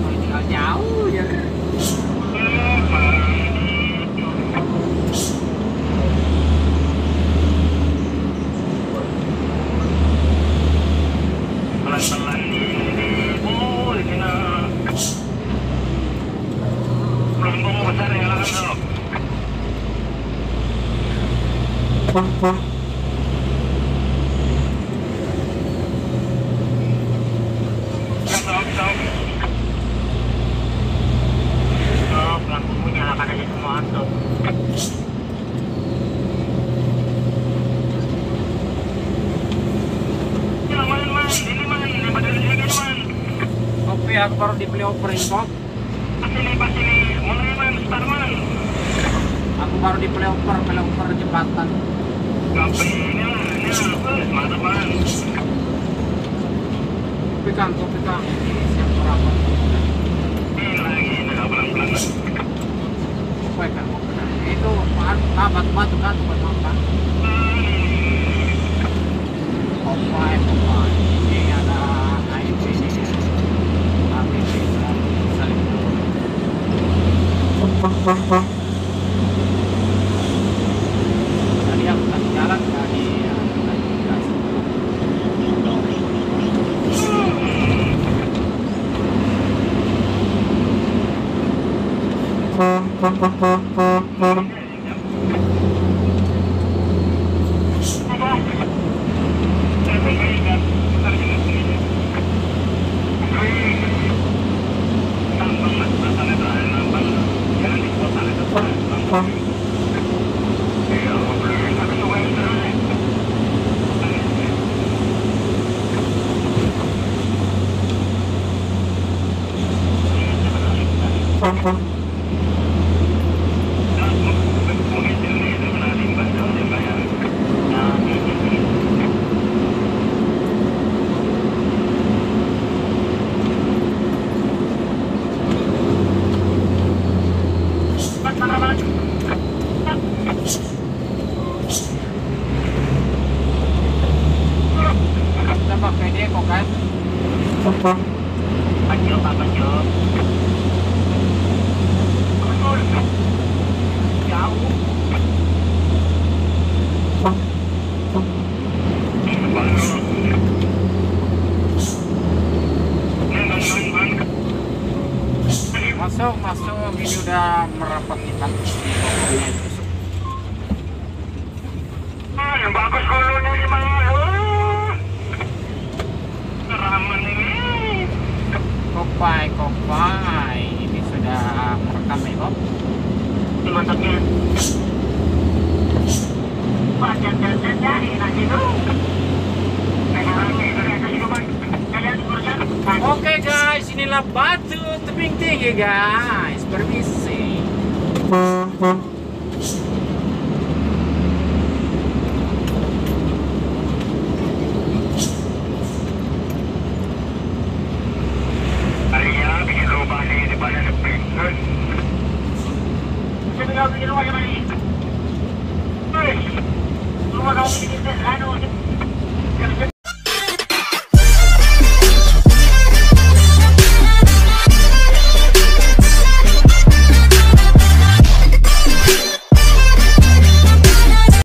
Katoy tinggal jauh ya. Pelan-pelan ini. Oh, ini nah. Pelan-pelan besar ya lah kan. Lampunya nyalakan aja semua tuh. Ini badan ini man. Kopi aku baru di flyover kok. Pas ini mulai man, start man. Aku baru di flyover jembatan. Kopi ini apa? Mantap man. Kopi kang. Siap berapa? Ini lagi, udah pelan-pelan. Kopi kan. Itu batu kan buat makan. Kopi. Ini ada AIP ini. APP saling tadi aku kasih jalan dari kita pakai dia kok kan. Panjang. Jauh. Masuk ini udah merapat kita. Yang bagus gulunya ini mah. Keraman ini. Kopai. Ini sudah merekam ya kok. Mantapnya. Panjang dari nanti tuh. Oke guys, inilah batu tebing tinggi guys. Permisi. Alia bikin rumah di depan tebing. Saya tinggal bikin rumah gimana nih? Rumah kamu bikin anu